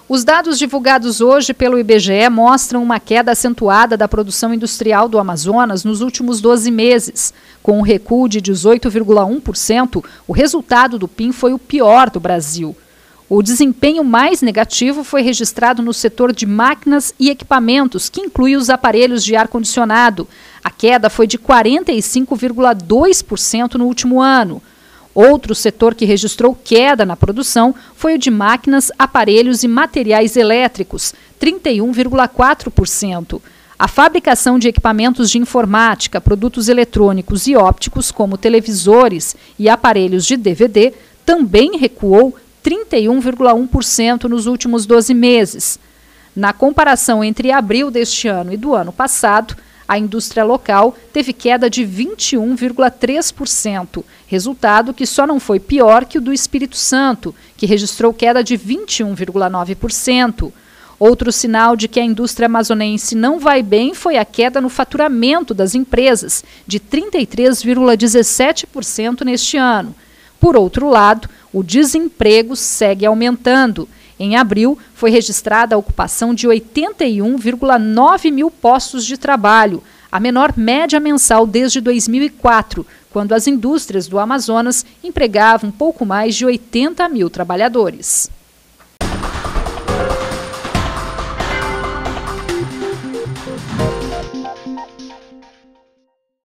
Os dados divulgados hoje pelo IBGE mostram uma queda acentuada da produção industrial do Amazonas nos últimos 12 meses. Com um recuo de 18,1%, o resultado do PIN foi o pior do Brasil. O desempenho mais negativo foi registrado no setor de máquinas e equipamentos, que inclui os aparelhos de ar-condicionado. A queda foi de 45,2% no último ano. Outro setor que registrou queda na produção foi o de máquinas, aparelhos e materiais elétricos, 31,4%. A fabricação de equipamentos de informática, produtos eletrônicos e ópticos, como televisores e aparelhos de DVD, também recuou 31,1% nos últimos 12 meses. Na comparação entre abril deste ano e do ano passado, a indústria local teve queda de 21,3%, resultado que só não foi pior que o do Espírito Santo, que registrou queda de 21,9%. Outro sinal de que a indústria amazonense não vai bem foi a queda no faturamento das empresas, de 33,17% neste ano. Por outro lado, o desemprego segue aumentando. Em abril, foi registrada a ocupação de 81,9 mil postos de trabalho, a menor média mensal desde 2004, quando as indústrias do Amazonas empregavam pouco mais de 80 mil trabalhadores.